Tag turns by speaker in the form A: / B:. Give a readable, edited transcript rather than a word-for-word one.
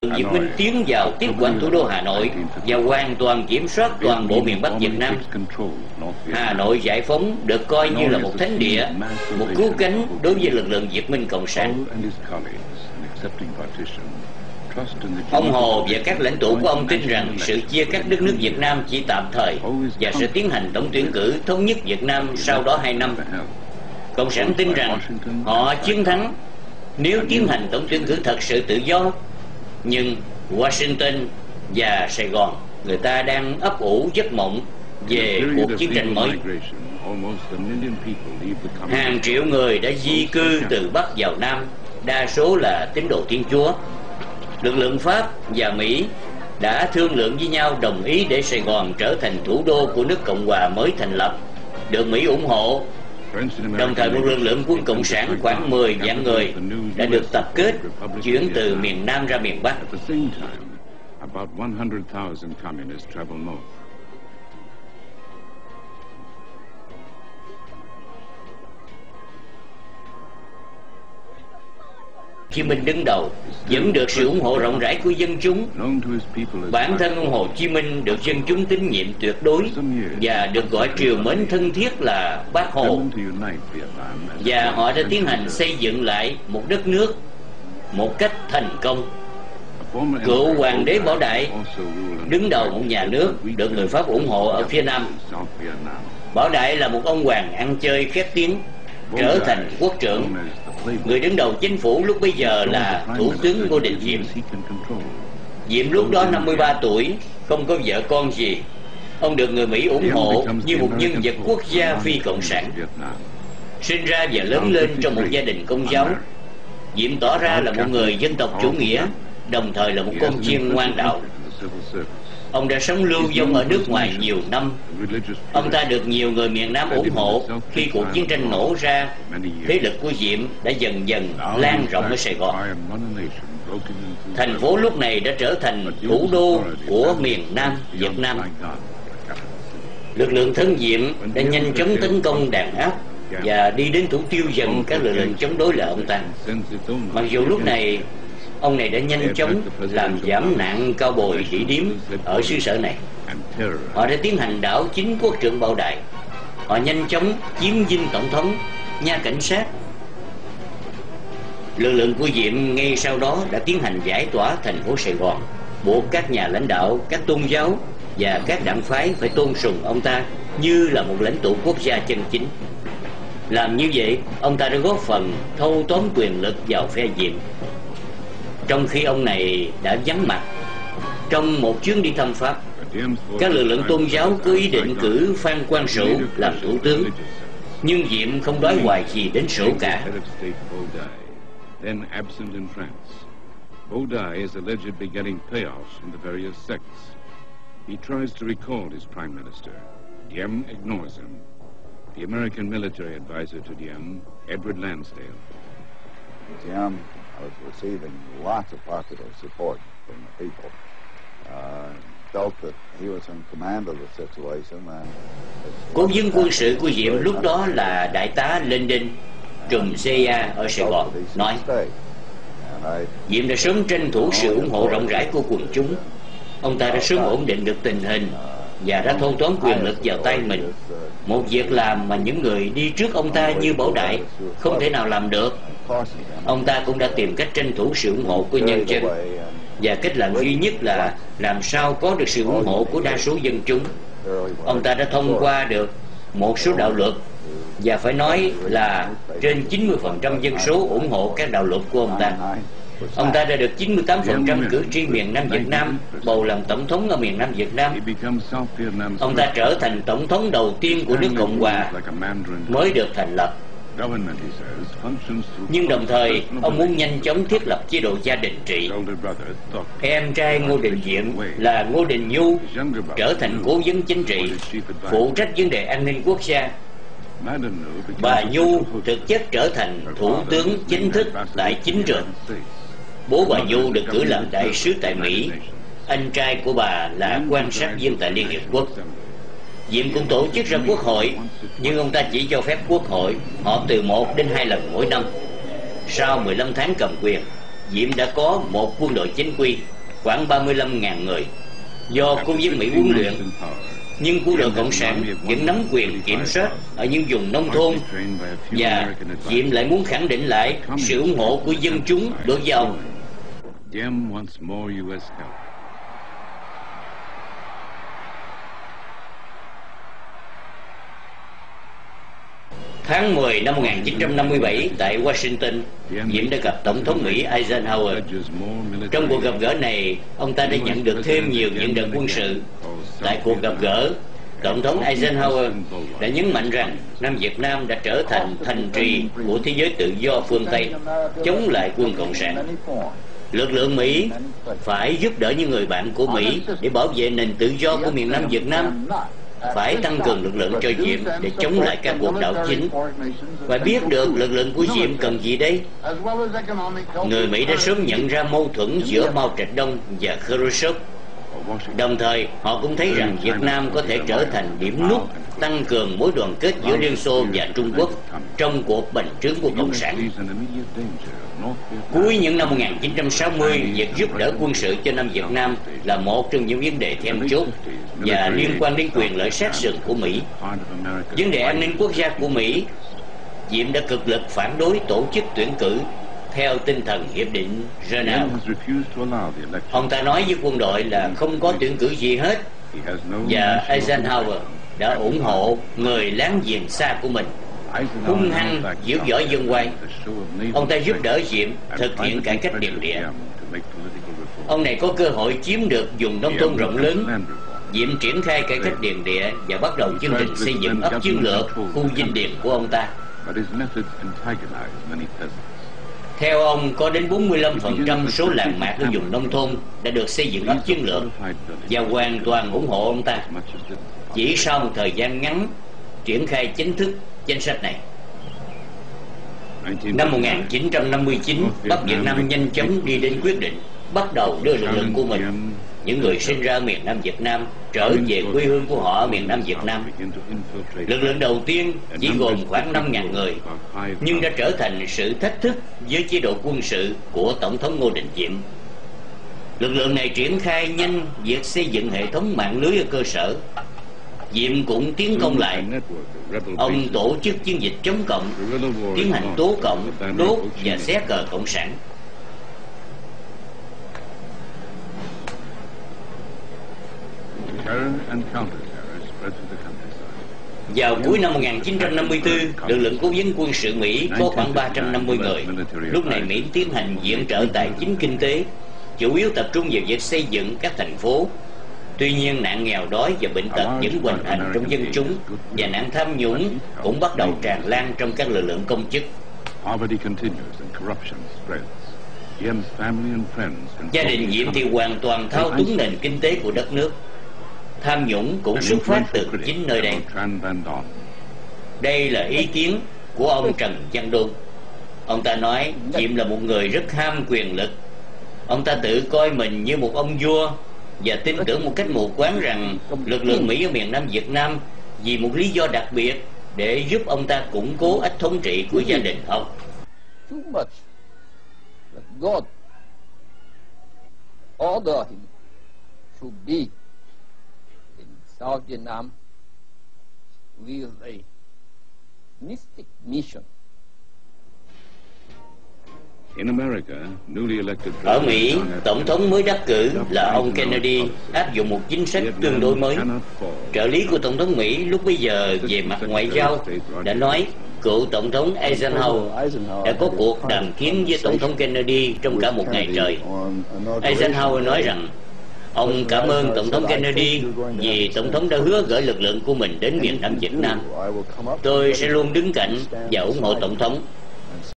A: Việt Minh tiến vào tiếp quản thủ đô Hà Nội và hoàn toàn kiểm soát toàn bộ miền Bắc Việt Nam. Hà Nội giải phóng được coi như là một thánh địa, một cứu cánh đối với lực lượng Việt Minh Cộng sản. Ông Hồ và các lãnh tụ của ông tin rằng sự chia cắt đất nước Việt Nam chỉ tạm thời và sẽ tiến hành tổng tuyển cử thống nhất Việt Nam sau đó 2 năm. Cộng sản tin rằng họ chiến thắng nếu tiến hành tổng tuyển cử thật sự tự do. Nhưng Washington và Sài Gòn, người ta đang ấp ủ giấc mộng về cuộc chiến tranh mới. Hàng triệu người đã di cư từ Bắc vào Nam, đa số là tín đồ Thiên Chúa. Lực lượng Pháp và Mỹ đã thương lượng với nhau đồng ý để Sài Gòn trở thành thủ đô của nước Cộng hòa mới thành lập, được Mỹ ủng hộ. Đồng thời một lực lượng quân Cộng sản khoảng 10 vạn người đã được tập kết chuyển từ miền Nam ra miền Bắc. Hồ Chí Minh đứng đầu, vẫn được sự ủng hộ rộng rãi của dân chúng. Bản thân ông Hồ Chí Minh được dân chúng tín nhiệm tuyệt đối và được gọi triều mến thân thiết là Bác Hồ. Và họ đã tiến hành xây dựng lại một đất nước một cách thành công. Cựu hoàng đế Bảo Đại đứng đầu một nhà nước được người Pháp ủng hộ ở phía Nam. Bảo Đại là một ông hoàng ăn chơi khét tiếng, trở thành quốc trưởng. Người đứng đầu chính phủ lúc bấy giờ là Thủ tướng Ngô Đình Diệm. Diệm lúc đó 53 tuổi, không có vợ con gì. Ông được người Mỹ ủng hộ như một nhân vật quốc gia phi cộng sản. Sinh ra và lớn lên trong một gia đình Công giáo, Diệm tỏ ra là một người dân tộc chủ nghĩa, đồng thời là một con chiên ngoan đạo. Ông đã sống lưu vong ở nước ngoài nhiều năm. Ông ta được nhiều người miền Nam ủng hộ. Khi cuộc chiến tranh nổ ra, thế lực của Diệm đã dần dần lan rộng ở Sài Gòn. Thành phố lúc này đã trở thành thủ đô của miền Nam Việt Nam. Lực lượng thân Diệm đã nhanh chóng tấn công đàn áp và đi đến thủ tiêu dần các lực lượng chống đối lại ông ta. Mặc dù lúc này ông này đã nhanh chóng làm giảm nạn cao bồi đỉ điếm ở xứ sở này. Họ đã tiến hành đảo chính quốc trưởng Bảo Đại. Họ nhanh chóng chiếm dinh tổng thống, nha cảnh sát. Lực lượng của Diệm ngay sau đó đã tiến hành giải tỏa thành phố Sài Gòn, buộc các nhà lãnh đạo, các tôn giáo và các đảng phái phải tôn sùng ông ta như là một lãnh tụ quốc gia chân chính. Làm như vậy, ông ta đã góp phần thâu tóm quyền lực vào phe Diệm, trong khi ông này đã vắng mặt trong một chuyến đi thăm Pháp. Các lực lượng tôn giáo có ý định cử Phan Quang Sửu làm thủ tướng, nhưng Diệm không đói hoài gì đến Sửu cả.
B: Baudin is allegedly getting payoffs from the various sects. He tries to recall his prime minister. Diem ignores him. The American military advisor to Diem, Edward Lansdale.
C: Diem was receiving lots of popular support from the people. Felt that he was in command of the situation.
A: Cố vấn quân sự của Diệm lúc đó là đại tá Linden, trùm CIA ở Sài Gòn, nói Diệm đã sớm tranh thủ sự ủng hộ rộng rãi của quần chúng. Ông ta đã sớm ổn định được tình hình và đã thâu tóm quyền lực vào tay mình, một việc làm mà những người đi trước ông ta như Bảo Đại không thể nào làm được. Ông ta cũng đã tìm cách tranh thủ sự ủng hộ của nhân dân, và cách làm duy nhất là làm sao có được sự ủng hộ của đa số dân chúng. Ông ta đã thông qua được một số đạo luật, và phải nói là trên 90% dân số ủng hộ các đạo luật của ông ta. Ông ta đã được 98% cử tri miền Nam Việt Nam bầu làm tổng thống ở miền Nam Việt Nam. Ông ta trở thành tổng thống đầu tiên của nước Cộng hòa mới được thành lập. Nhưng đồng thời, ông muốn nhanh chóng thiết lập chế độ gia đình trị. Em trai Ngô Đình Diệm là Ngô Đình Nhu trở thành cố vấn chính trị, phụ trách vấn đề an ninh quốc gia. Bà Nhu thực chất trở thành thủ tướng chính thức tại chính trường. Bố bà Nhu được cử làm đại sứ tại Mỹ. Anh trai của bà là quan sát viên tại Liên Hiệp Quốc. Diệm cũng tổ chức ra quốc hội, nhưng ông ta chỉ cho phép quốc hội họp từ 1 đến 2 lần mỗi năm. Sau 15 tháng cầm quyền, Diệm đã có một quân đội chính quy khoảng 35.000 người do quân dân Mỹ huấn luyện, nhưng quân đội Cộng sản vẫn nắm quyền kiểm soát ở những vùng nông thôn, và Diệm lại muốn khẳng định lại sự ủng hộ của dân chúng đối với ông.
B: Diem wants more U.S. help.
A: Tháng 10 năm 1957 tại Washington, Diệm đã gặp Tổng thống Mỹ Eisenhower. Trong cuộc gặp gỡ này, ông ta đã nhận được thêm nhiều nhận định quân sự. Tại cuộc gặp gỡ, Tổng thống Eisenhower đã nhấn mạnh rằng Nam Việt Nam đã trở thành thành trì của thế giới tự do phương Tây, chống lại quân Cộng sản. Lực lượng Mỹ phải giúp đỡ những người bạn của Mỹ để bảo vệ nền tự do của miền Nam Việt Nam, phải tăng cường lực lượng cho Diệm để chống lại các cuộc đảo chính. Và biết được lực lượng của Diệm cần gì đây? Người Mỹ đã sớm nhận ra mâu thuẫn giữa Mao Trạch Đông và Khrushchev. Đồng thời, họ cũng thấy rằng Việt Nam có thể trở thành điểm nút tăng cường mối đoàn kết giữa Liên Xô và Trung Quốc trong cuộc bành trướng của Cộng sản. Cuối những năm 1960, việc giúp đỡ quân sự cho Nam Việt Nam là một trong những vấn đề then chốt và liên quan đến quyền lợi sát sườn của Mỹ. Vấn đề an ninh quốc gia của Mỹ, Diệm đã cực lực phản đối tổ chức tuyển cử theo tinh thần Hiệp định Geneva. Ông ta nói với quân đội là không có tuyển cử gì hết, và Eisenhower đã ủng hộ người láng giềng xa của mình, hung hăng diễu võ dân oai. Ông ta giúp đỡ Diệm thực hiện cải cách điền địa. Ông này có cơ hội chiếm được vùng nông thôn rộng lớn. Diệm triển khai cải cách điền địa và bắt đầu chương trình xây dựng ấp chiến lược khu dinh điền của ông ta. Theo ông, có đến 45% số làng mạc ở vùng nông thôn đã được xây dựng ấp chiến lược và hoàn toàn ủng hộ ông ta. Chỉ sau một thời gian ngắn triển khai chính thức danh sách này. Năm 1959, Bắc Việt Nam nhanh chóng đi đến quyết định bắt đầu đưa lực lượng của mình, những người sinh ra ở miền Nam Việt Nam, trở về quê hương của họ ở miền Nam Việt Nam. Lực lượng đầu tiên chỉ gồm khoảng 5.000 người, nhưng đã trở thành sự thách thức với chế độ quân sự của Tổng thống Ngô Đình Diệm. Lực lượng này triển khai nhanh việc xây dựng hệ thống mạng lưới ở cơ sở. Diệm cũng tiến công lại. Ông tổ chức chiến dịch chống cộng, tiến hành tố cộng, đốt và xé cờ Cộng sản. Vào cuối năm 1954, lực lượng cố vấn quân sự Mỹ có khoảng 350 người. Lúc này Mỹ tiến hành viện trợ tài chính kinh tế, chủ yếu tập trung vào việc xây dựng các thành phố. Tuy nhiên, nạn nghèo đói và bệnh tật vẫn hoành hành trong dân chúng, và nạn tham nhũng cũng bắt đầu tràn lan trong các lực lượng công chức. Gia đình Diệm thì hoàn toàn thao túng nền kinh tế của đất nước. Tham nhũng cũng xuất phát từ chính nơi đây. Đây là ý kiến của ông Trần Văn Đôn. Ông ta nói Diệm là một người rất ham quyền lực. Ông ta tự coi mình như một ông vua và tin tưởng một cách mù quáng rằng lực lượng Mỹ ở miền Nam Việt Nam vì một lý do đặc biệt để giúp ông ta củng cố ách thống trị của gia đình ông.
D: God ordered him to be in South Vietnam with a mystic mission.
A: Ở Mỹ, Tổng thống mới đắc cử là ông Kennedy áp dụng một chính sách tương đối mới. Trợ lý của Tổng thống Mỹ lúc bấy giờ về mặt ngoại giao đã nói cựu Tổng thống Eisenhower đã có cuộc đàm kiến với Tổng thống Kennedy trong cả một ngày trời. Eisenhower nói rằng ông cảm ơn Tổng thống Kennedy vì Tổng thống đã hứa gửi lực lượng của mình đến miền Nam Việt Nam. Tôi sẽ luôn đứng cạnh và ủng hộ Tổng thống.